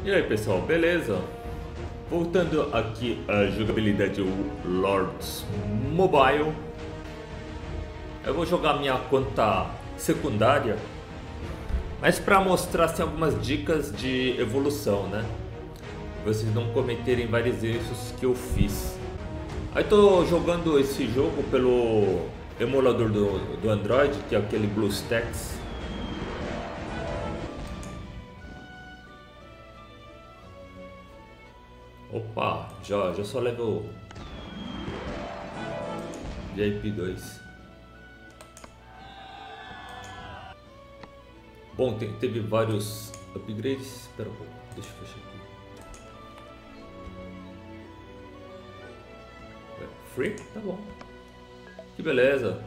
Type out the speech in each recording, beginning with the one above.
E aí pessoal, beleza? Voltando aqui à jogabilidade Lords Mobile, eu vou jogar minha conta secundária, mas para mostrar assim, algumas dicas de evolução, né? Vocês não cometerem vários erros que eu fiz. Aí tô jogando esse jogo pelo emulador do Android, que é aquele BlueStacks. Opa, já só level VIP 2. Bom, teve vários upgrades. Espera um pouco, deixa eu fechar aqui. Free? Tá bom. Que beleza.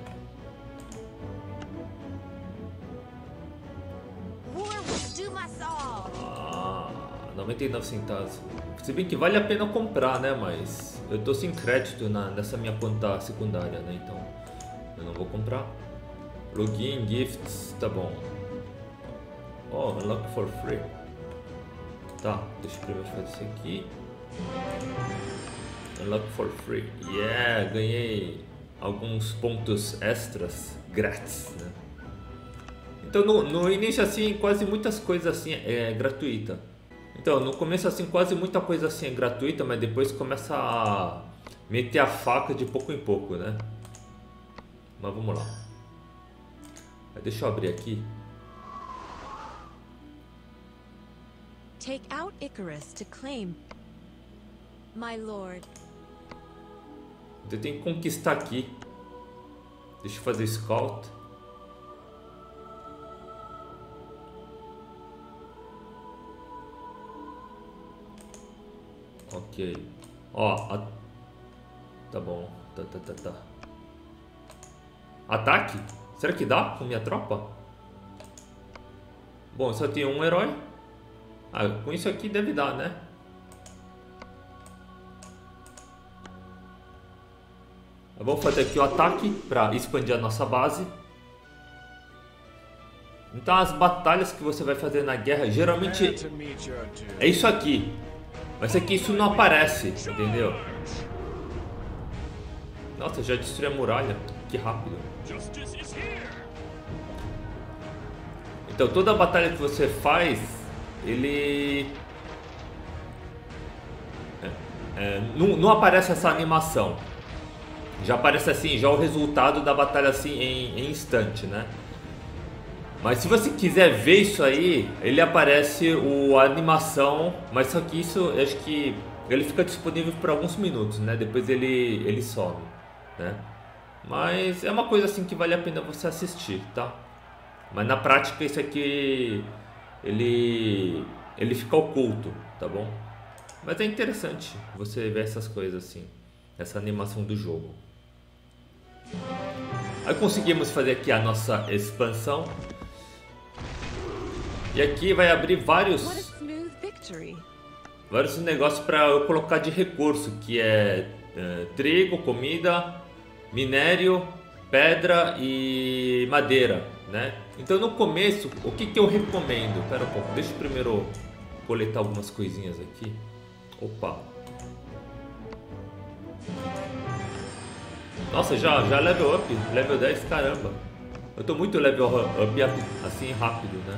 Ah, 99 centavos. Se bem que vale a pena comprar, né? Mas eu tô sem crédito nessa minha conta secundária, né? Então eu não vou comprar. Login, gifts, tá bom. Oh, unlock for free. Tá, deixa eu primeiro fazer isso aqui. Unlock for free. Yeah, ganhei alguns pontos extras grátis, né? Então no início assim, quase muitas coisas assim é gratuita. Então, no começo assim, quase muita coisa assim é gratuita, mas depois começa a meter a faca de pouco em pouco, né? Mas vamos lá. Deixa eu abrir aqui. Take out Icarus to claim, my lord. Eu tenho que conquistar aqui. Deixa eu fazer scout. Ok. Ó, tá bom. Tá. Ataque? Será que dá com minha tropa? Bom, só tem um herói. Ah, com isso aqui deve dar, né? Eu vou fazer aqui o ataque para expandir a nossa base. Então as batalhas que você vai fazer na guerra geralmente é isso aqui. Mas aqui isso não aparece, entendeu? Nossa, já destruí a muralha. Que rápido. Então toda batalha que você faz, ele... não aparece essa animação. Já aparece assim, já o resultado da batalha assim em instante, né? Mas se você quiser ver isso aí, ele aparece a animação, mas só que isso, eu acho que ele fica disponível por alguns minutos, né? Depois ele some, né? Mas é uma coisa assim que vale a pena você assistir, tá? Mas na prática isso aqui, ele fica oculto, tá bom? Mas é interessante você ver essas coisas assim, essa animação do jogo. Aí conseguimos fazer aqui a nossa expansão. E aqui vai abrir vários negócios para eu colocar de recurso, que é trigo, comida, minério, pedra e madeira, né? Então no começo, o que eu recomendo? Pera um pouco, deixa eu primeiro coletar algumas coisinhas aqui. Opa! Nossa, já level up, level 10, caramba! Eu tô muito level up assim rápido, né?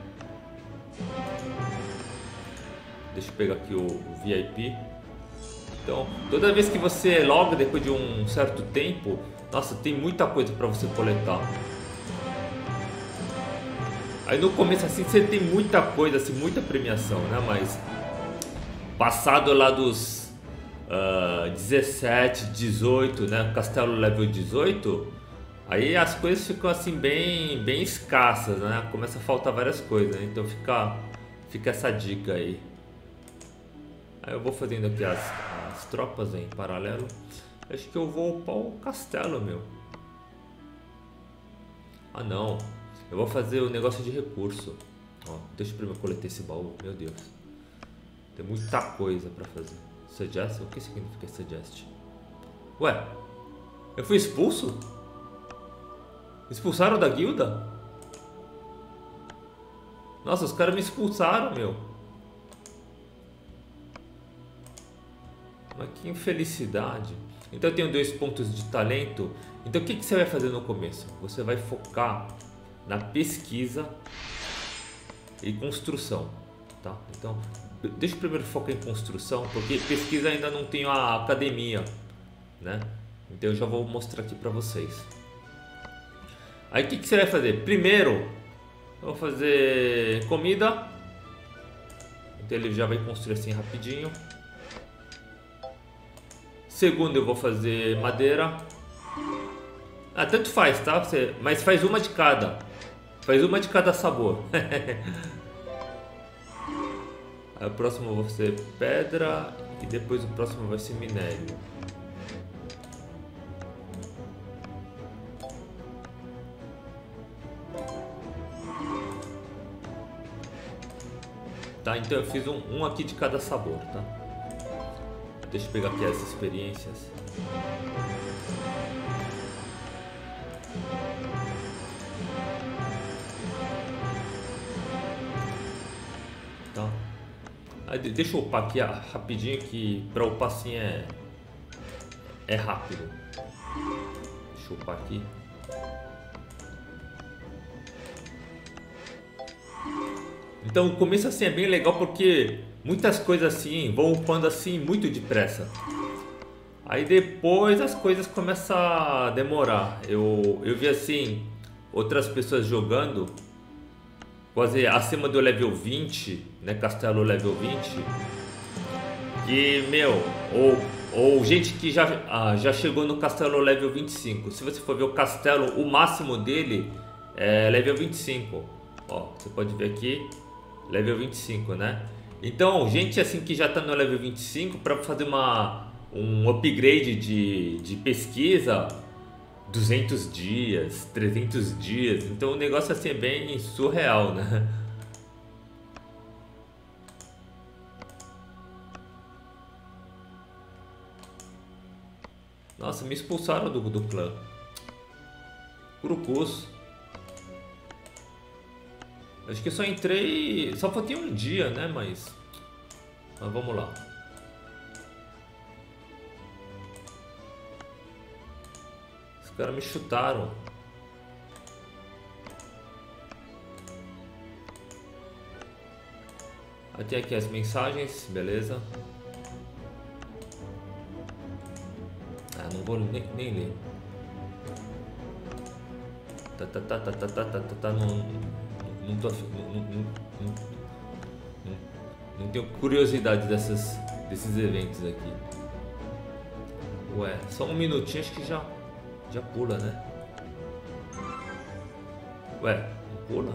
Deixa eu pegar aqui o VIP. Então, toda vez que você loga depois de um certo tempo, nossa, tem muita coisa para você coletar. Aí no começo assim você tem muita coisa, assim, muita premiação, né? Mas passado lá dos 17, 18, né? Castelo level 18, aí as coisas ficam assim bem escassas, né? Começa a faltar várias coisas, né? Então fica essa dica aí. Aí eu vou fazendo aqui as tropas em paralelo. Acho que eu vou upar o castelo, meu. Ah não, eu vou fazer o negócio de recurso. Ó, deixa eu primeiro coletar esse baú, meu Deus. Tem muita coisa pra fazer. Suggest? O que significa suggest? Ué, eu fui expulso? Expulsaram da guilda? Nossa, os caras me expulsaram, meu. Mas que infelicidade. Então eu tenho 2 pontos de talento. Então o que você vai fazer no começo? Você vai focar na pesquisa e construção, tá? Então deixa eu primeiro focar em construção, porque pesquisa ainda não tenho a academia, né? Então eu já vou mostrar aqui para vocês. Aí o que você vai fazer? Primeiro eu vou fazer comida. Então ele já vai construir assim rapidinho. Segundo eu vou fazer madeira. Ah, tanto faz, tá? Mas faz uma de cada. Faz uma de cada sabor. Aí o próximo eu vou fazer pedra. E depois o próximo vai ser minério. Tá, então eu fiz um aqui de cada sabor, tá? Deixa eu pegar aqui as experiências. Tá. Aí, deixa eu upar aqui rapidinho, que pra upar assim é rápido. Deixa eu upar aqui. Então o começo assim é bem legal porque muitas coisas assim vão upando assim muito depressa. Aí depois as coisas começam a demorar. Eu vi assim outras pessoas jogando quase acima do level 20, né, castelo level 20. Que, meu, ou gente que já chegou no castelo level 25. Se você for ver o castelo, o máximo dele é level 25. Ó, você pode ver aqui. Level 25, né? Então, gente assim que já está no level 25, para fazer um upgrade de pesquisa, 200 dias, 300 dias. Então o negócio assim é bem surreal, né? Nossa, me expulsaram do clã. Curucus. Acho que eu só entrei... Só faltei um dia, né? Mas vamos lá. Os caras me chutaram. Aí tem aqui as mensagens, beleza. Ah, não vou nem ler. Não tenho curiosidade desses eventos aqui. Ué, só um minutinho, acho que já pula, né? Ué, não pula?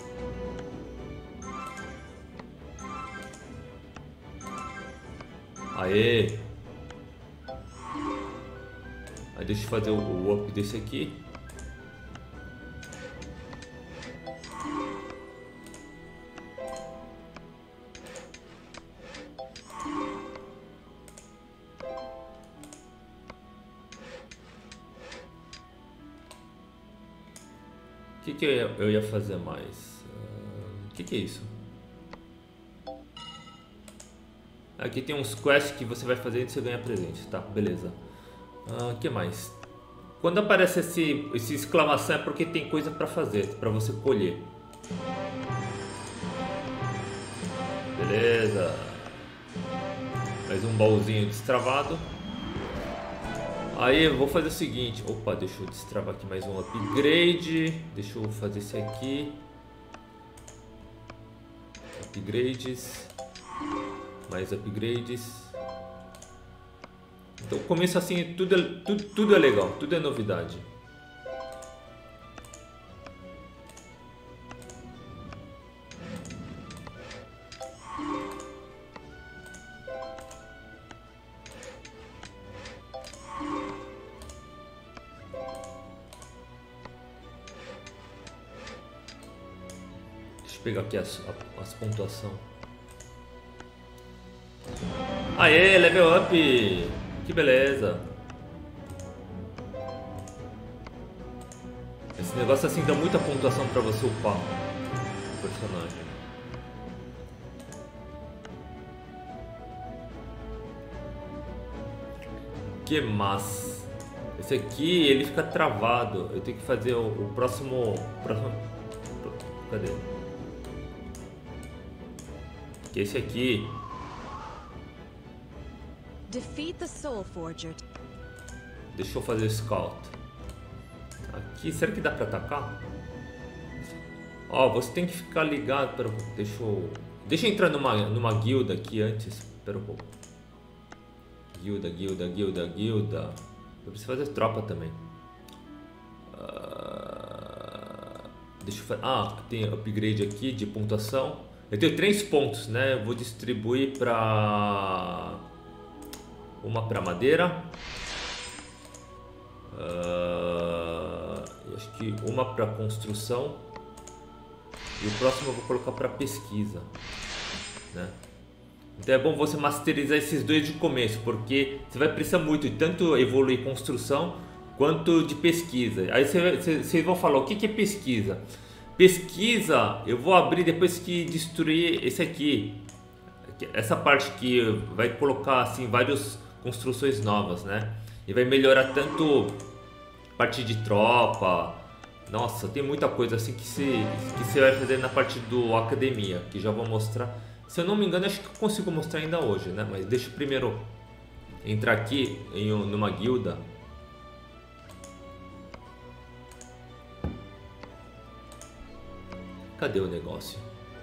Aê! Aí deixa eu fazer o up desse aqui. O que eu ia fazer mais? O que é isso? Aqui tem uns quests que você vai fazer e você ganha presente, tá? Beleza. O que mais? Quando aparece esse exclamação é porque tem coisa pra fazer, pra você colher. Beleza. Mais um baúzinho destravado. Aí eu vou fazer o seguinte. Opa, deixa eu destravar aqui mais um upgrade. Deixa eu fazer esse aqui. Upgrades. Mais upgrades. Então começa assim, tudo é legal, tudo é novidade. Deixa eu pegar aqui as pontuações. Aê, level up! Que beleza! Esse negócio assim dá muita pontuação pra você upar o personagem. Que mais? Esse aqui ele fica travado. Eu tenho que fazer o próximo. Cadê? Que esse aqui. Defeat the Soul Forger. Deixa eu fazer scout. Aqui, será que dá pra atacar? Ó, você tem que ficar ligado. Pera um pouco, deixa eu entrar numa guilda aqui antes. Pera um pouco. Guilda. Eu preciso fazer tropa também. Deixa eu fazer. Ah, tem upgrade aqui de pontuação. Eu tenho 3 pontos, né? Eu vou distribuir pra. Uma pra madeira. Acho que uma pra construção. E o próximo eu vou colocar pra pesquisa, né? Então é bom você masterizar esses dois de começo, porque você vai precisar muito de tanto evoluir construção quanto de pesquisa. Aí vocês vão falar, o que é pesquisa? Pesquisa eu vou abrir depois que destruir esse aqui. Essa parte que vai colocar assim várias construções novas, né? E vai melhorar tanto a parte de tropa. Nossa, tem muita coisa assim que você vai fazer na parte do academia, que já vou mostrar. Se eu não me engano, acho que eu consigo mostrar ainda hoje, né? Mas deixa eu primeiro entrar aqui numa guilda. Cadê o negócio?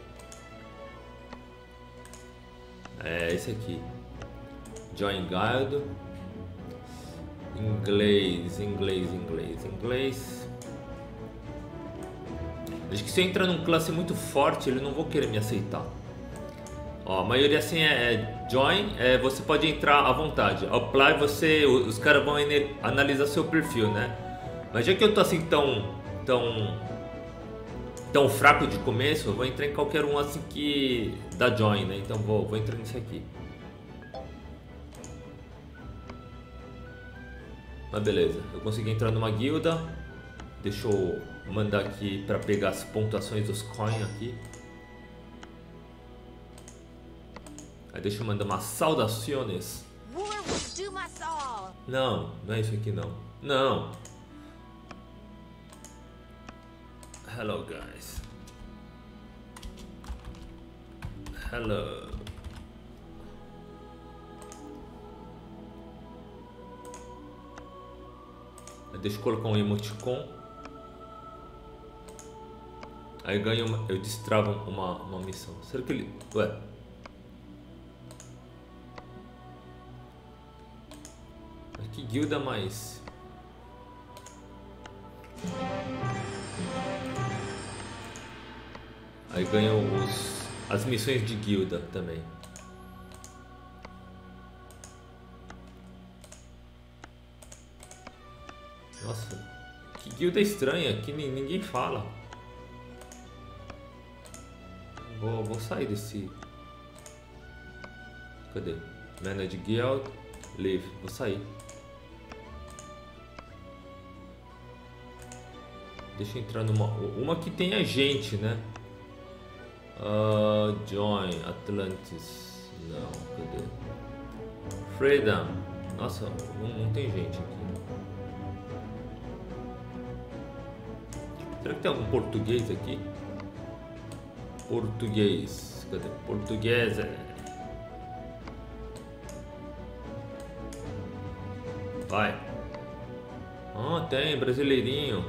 É esse aqui. Join Guild. Inglês. Acho que se eu entrar num classe muito forte, ele não vão querer me aceitar. Ó, a maioria assim é join, você pode entrar à vontade. Apply, os caras vão analisar seu perfil, né? Mas já que eu tô assim tão fraco de começo, eu vou entrar em qualquer um assim que dá join, né? Então vou entrar nisso aqui. Mas beleza, eu consegui entrar numa guilda. Deixa eu mandar aqui para pegar as pontuações dos coins aqui. Aí deixa eu mandar umas saudações. Não é isso aqui não. Não. Hello guys. Hello. Deixa eu colocar um emoticon. Aí eu destravo uma missão. Será que ele... Ué. Que guilda mais? Aí ganha as missões de guilda também. Nossa, que guilda estranha, que ninguém fala. Vou sair desse... Cadê? Manage Guild, Leave, vou sair. Deixa eu entrar uma que tenha gente, né? Join, Atlantis. Não, cadê? Freedom. Nossa, não tem gente aqui. Será que tem algum português aqui? Português. Cadê? Português. Vai. Tem, brasileirinho.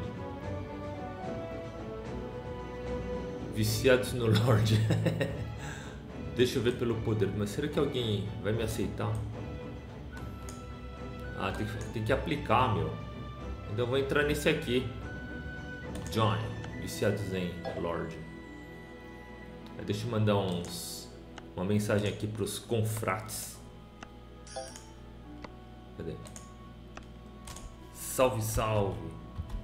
Viciados no Lorde. Deixa eu ver pelo poder. Mas será que alguém vai me aceitar? Tem que aplicar, meu. Então eu vou entrar nesse aqui. Join. Viciados em Lorde. Deixa eu mandar uma mensagem aqui pros confrates. Cadê? Salve, salve.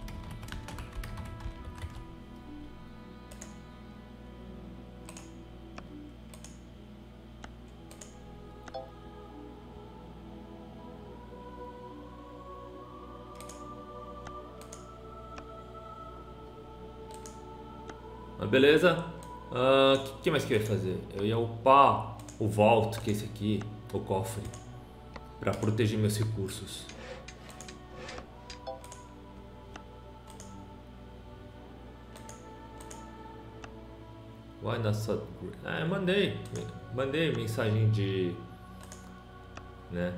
Mas beleza. Que mais que eu ia fazer? Eu ia upar o vault, que é esse aqui, o cofre. para proteger meus recursos. Why not so... mandei mensagem de, né?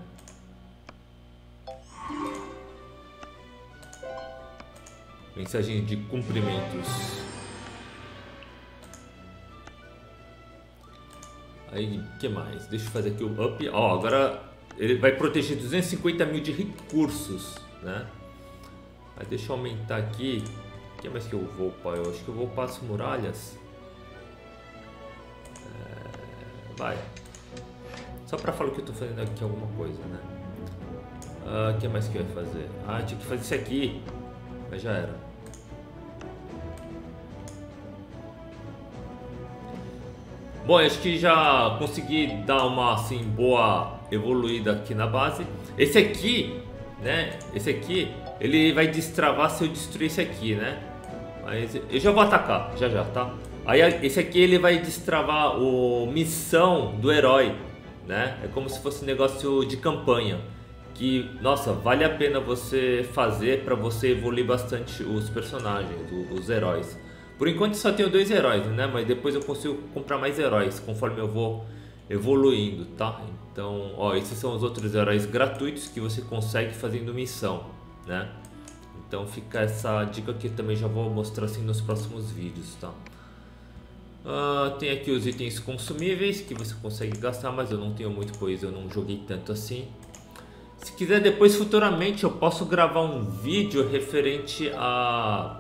Mensagem de cumprimentos. Aí, o que mais? Deixa eu fazer aqui o up. Ó, agora ele vai proteger 250 mil de recursos, né? Aí deixa eu aumentar aqui. O que mais que eu vou upar? Eu acho que eu vou upar as muralhas. Vai. Só pra falar que eu tô fazendo aqui alguma coisa, né? O que mais que eu ia fazer? Ah, tinha que fazer isso aqui. Mas já era. Bom, acho que já consegui dar uma assim boa evoluída aqui na base. Esse aqui, né? Esse aqui, ele vai destravar se eu destruir esse aqui, né? Mas eu já vou atacar, já, tá? Aí esse aqui ele vai destravar o missão do herói, né? É como se fosse um negócio de campanha. Que, nossa, vale a pena você fazer para você evoluir bastante os personagens, os heróis. Por enquanto só tenho 2 heróis, né? Mas depois eu consigo comprar mais heróis conforme eu vou evoluindo, tá? Então, ó, esses são os outros heróis gratuitos que você consegue fazendo missão, né? Então fica essa dica que eu também já vou mostrar assim nos próximos vídeos, tá? Tem aqui os itens consumíveis que você consegue gastar, mas eu não tenho muito, pois eu não joguei tanto assim. Se quiser depois futuramente eu posso gravar um vídeo referente a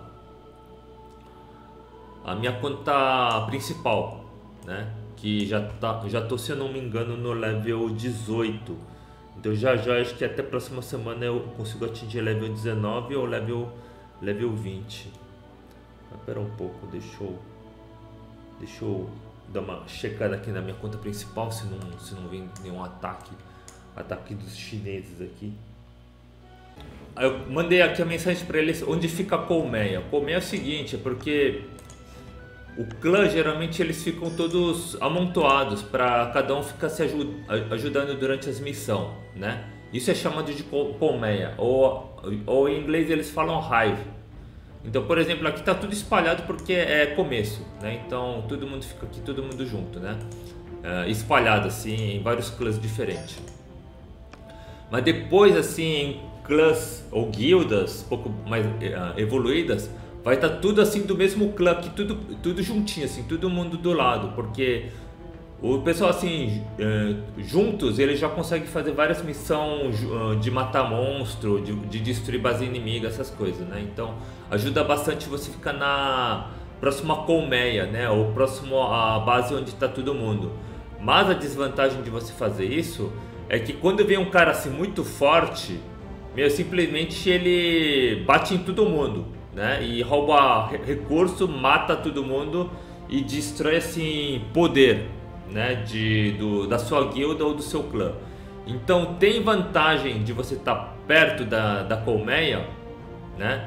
minha conta principal, né? Que já tô, se eu não me engano, no level 18. Então já acho que até a próxima semana eu consigo atingir level 19 ou level 20. Mas pera um pouco, deixa eu dar uma checada aqui na minha conta principal, se não vem nenhum ataque dos chineses aqui. Aí eu mandei aqui a mensagem para eles onde fica a colmeia. A colmeia é o seguinte, é porque o clã geralmente eles ficam todos amontoados para cada um ficar se ajudando durante as missões, né? Isso é chamado de colmeia, ou em inglês eles falam hive. Então, por exemplo, aqui tá tudo espalhado porque é começo, né? Então todo mundo fica aqui, todo mundo junto, né? Espalhado assim em vários clãs diferentes. Mas depois, assim, em clãs ou guildas um pouco mais evoluídas, vai estar tudo assim do mesmo clã, aqui, tudo juntinho, assim, todo mundo do lado, porque o pessoal assim juntos eles já conseguem fazer várias missões de matar monstro, de destruir base inimiga, essas coisas, né? Então ajuda bastante você ficar na próxima colmeia, né? Ou próximo à base onde está todo mundo. Mas a desvantagem de você fazer isso é que quando vem um cara assim muito forte, simplesmente ele bate em todo mundo, né? E rouba recurso, mata todo mundo e destrói assim poder, né? Da sua guilda ou do seu clã. Então tem vantagem de você estar perto da colmeia, né?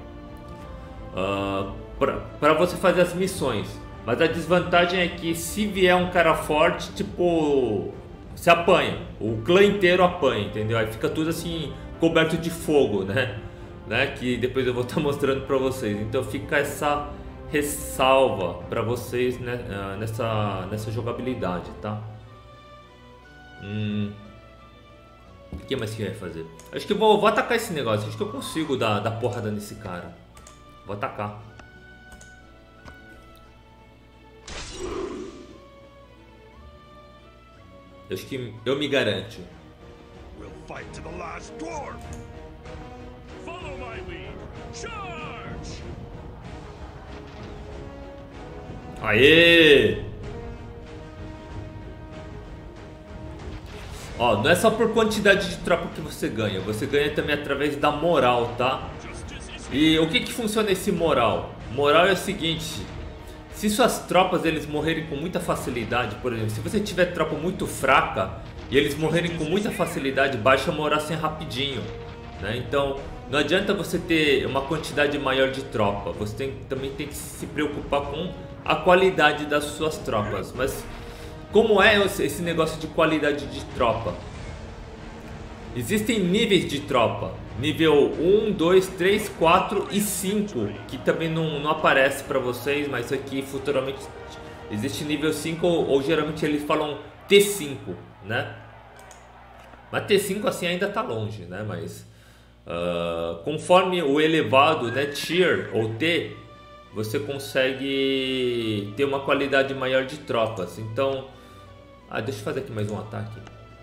Para você fazer as missões. Mas a desvantagem é que se vier um cara forte, tipo, se apanha, o clã inteiro apanha, entendeu? Aí fica tudo assim coberto de fogo, né? Que depois eu vou estar mostrando para vocês. Então fica essa ressalva para vocês, né, nessa jogabilidade, tá? O que mais que eu ia fazer? Acho que eu vou atacar esse negócio. Acho que eu consigo dar porrada nesse cara. Vou atacar. Acho que eu me garanto. We'll fight to the last dwarf. Follow my lead. Charge! Aê! Ó, não é só por quantidade de tropa que você ganha também através da moral, tá? E o que funciona esse moral? Moral é o seguinte: se suas tropas eles morrerem com muita facilidade, por exemplo, se você tiver tropa muito fraca e eles morrerem com muita facilidade, baixa a moral assim rapidinho, né? Então não adianta você ter uma quantidade maior de tropa, você também tem que se preocupar com a qualidade das suas tropas. Mas como é esse negócio de qualidade de tropa? Existem níveis de tropa. Nível 1, 2, 3, 4 e 5. Que também não aparece pra vocês, mas isso aqui futuramente existe nível 5 ou geralmente eles falam T5, né? Mas T5 assim ainda tá longe, né? Mas conforme o elevado, né, Tier ou T, você consegue ter uma qualidade maior de tropas. Então, deixa eu fazer aqui mais um ataque.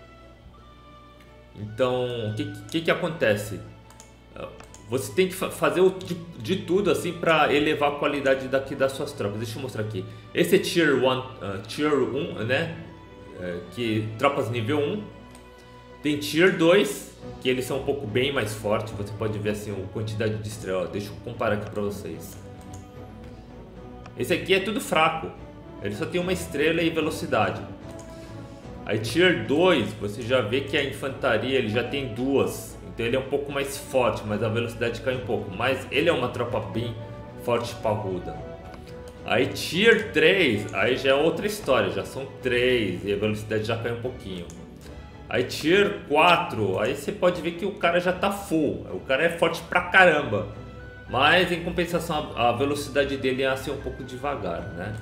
Então, o que acontece? Você tem que fazer de tudo assim para elevar a qualidade das suas tropas. Deixa eu mostrar aqui. Esse é Tier 1, né? Que tropas nível 1. Tem Tier 2, que eles são um pouco bem mais fortes. Você pode ver assim a quantidade de estrelas. Deixa eu comparar aqui para vocês. Esse aqui é tudo fraco. Ele só tem uma estrela e velocidade. Aí Tier 2, você já vê que a infantaria ele já tem 2. Então ele é um pouco mais forte, mas a velocidade cai um pouco. Mas ele é uma tropa bem forte e parruda. Aí Tier 3, aí já é outra história. Já são 3 e a velocidade já cai um pouquinho. Aí Tier 4, aí você pode ver que o cara já tá full. O cara é forte pra caramba. Mas em compensação a velocidade dele é assim um pouco devagar, né?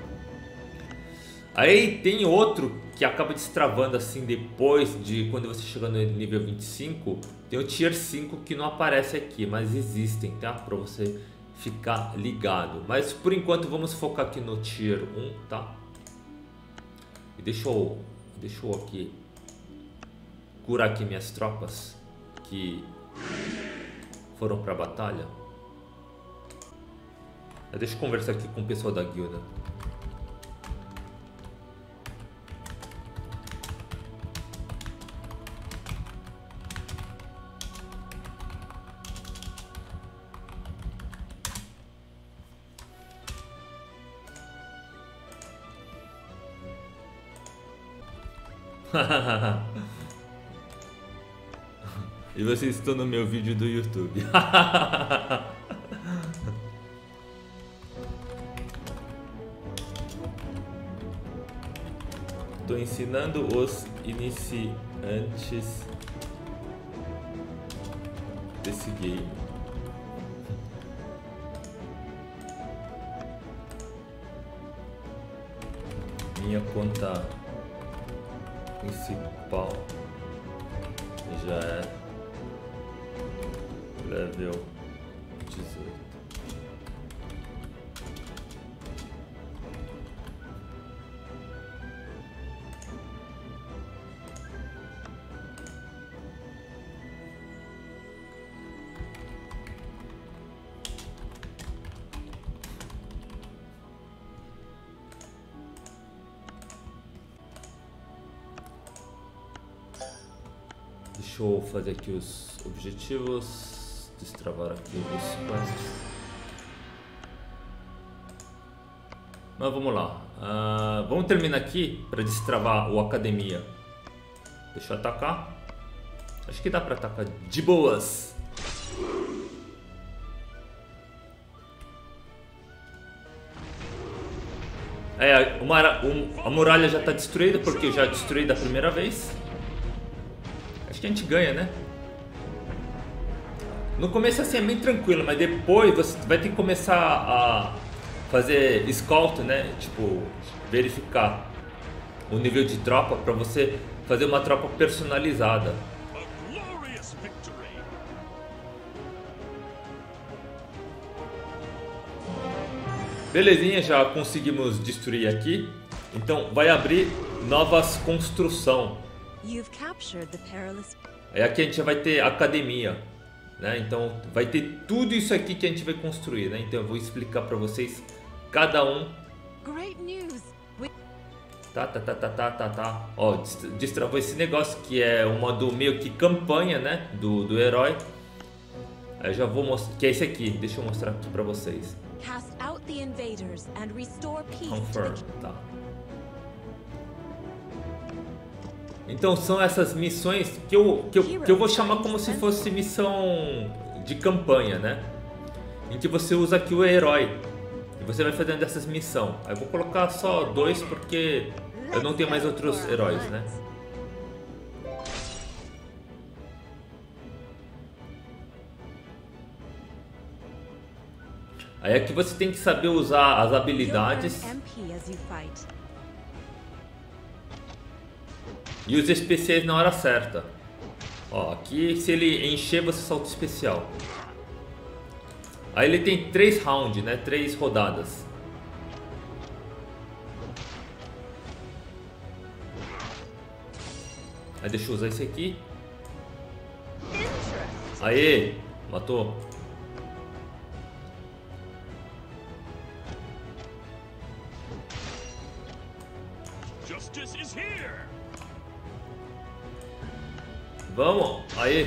Aí tem outro que acaba destravando assim depois de quando você chega no nível 25. Tem o Tier 5 que não aparece aqui, mas existem, tá? Pra você ficar ligado. Mas por enquanto vamos focar aqui no Tier 1, tá? E deixa eu aqui curar aqui minhas tropas que foram pra batalha. Deixa eu conversar aqui com o pessoal da guilda. E vocês estão no meu vídeo do YouTube. Estou ensinando os iniciantes desse game. Minha conta principal já é level 18. Deixa eu fazer aqui os objetivos, destravar aqui os quests. Mas vamos lá, vamos terminar aqui para destravar o academia. Deixa eu atacar. Acho que dá para atacar de boas. A muralha já está destruída porque eu já destruí da primeira vez. Acho que a gente ganha, né? No começo assim é bem tranquilo, mas depois você vai ter que começar a fazer scout, né? Tipo, verificar o nível de tropa para você fazer uma tropa personalizada. Belezinha, já conseguimos destruir aqui. Então vai abrir novas construção. Aí aqui a gente já vai ter academia, né? Então vai ter tudo isso aqui que a gente vai construir, né? Então eu vou explicar para vocês cada um. Tá. Ó, destravou esse negócio que é um modo meio que campanha, né? Do herói. Aí eu já vou mostrar, que é esse aqui. Deixa eu mostrar aqui para vocês. Confirm, tá. Então são essas missões que eu vou chamar como se fosse missão de campanha, né? Em que você usa aqui o herói e você vai fazendo essas missões. Aí eu vou colocar só 2 porque eu não tenho mais outros heróis, né? Aí aqui você tem que saber usar as You'll habilidades earn MP as you fight. e os especiais na hora certa. Ó, aqui se ele encher você solta o especial. Aí ele tem 3 rounds, né? 3 rodadas. Aí deixa eu usar esse aqui. Aê, matou. Justice is here. Vamos, aí.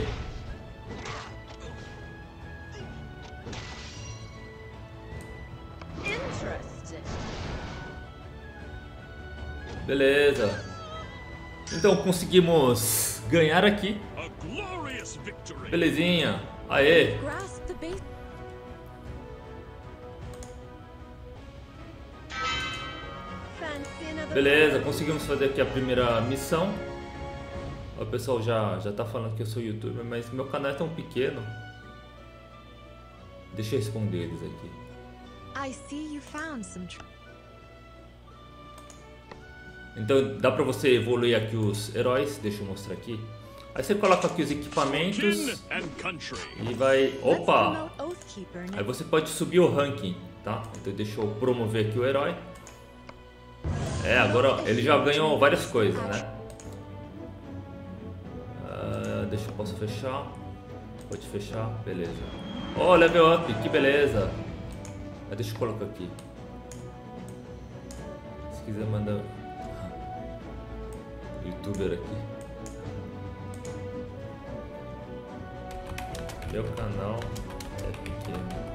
Interesting. Beleza. Então conseguimos ganhar aqui. A glorious victory. Belezinha. Aê. Grasp the base. Fancy another Beleza, conseguimos fazer aqui a primeira missão. O pessoal já tá falando que eu sou youtuber, mas meu canal é tão pequeno. Deixa eu responder eles aqui. I see you found some Então dá pra você evoluir aqui os heróis. Deixa eu mostrar aqui. Aí você coloca aqui os Kin equipamentos and country. e vai... Let's Opa! promote Oathkeeper Aí next. você pode subir o ranking, tá? Então deixa eu promover aqui o herói. É, agora ele já ganhou várias coisas, né? Deixa eu posso fechar. Pode fechar, beleza. Oh, level up, que beleza. Deixa eu colocar aqui. Se quiser mandar youtuber aqui. Meu canal é pequeno.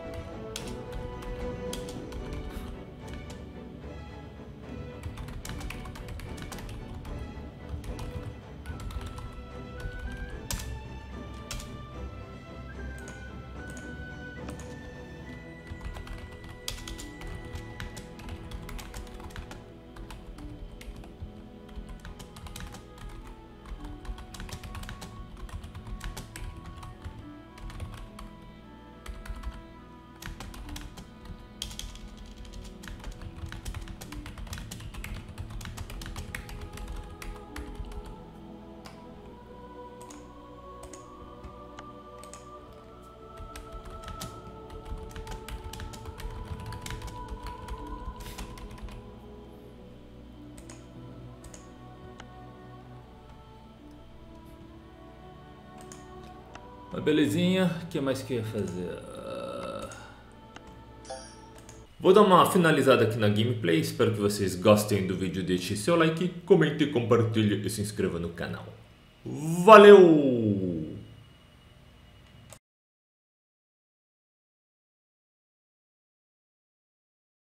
Mas belezinha, o que mais que eu ia fazer? Vou dar uma finalizada aqui na gameplay, espero que vocês gostem do vídeo, deixe seu like, comente, compartilhe e se inscreva no canal. Valeu!